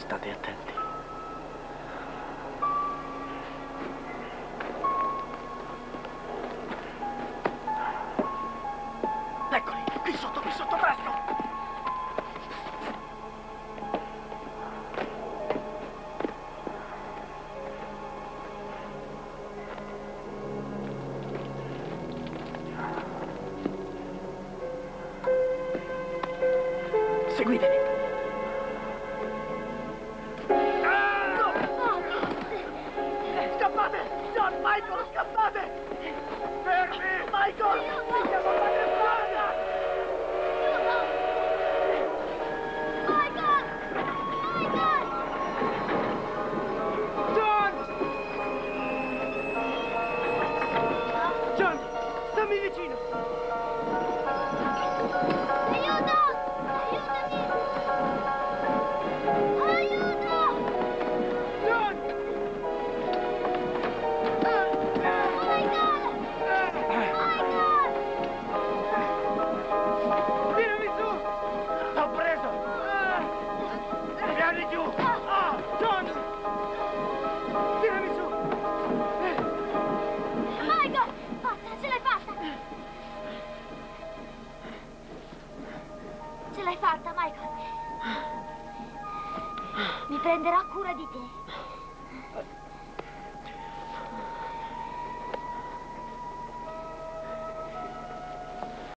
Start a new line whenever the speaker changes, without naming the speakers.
State attenti. Eccoli, qui sotto, presto! Seguitemi. Scappate! John, Michael, scappate! Fermi! Michael! Siamo alla campana!
Michael!
John! John, stammi vicino!
Aiuto! Aiutami! Aiuto!
John!
Michael! Michael!
Tirami su! T'ho preso! Vieni giù! John! Tirami su!
Michael! Forza, ce l'hai fatta! Ce l'hai fatta, Michael! Mi prenderò cura di te.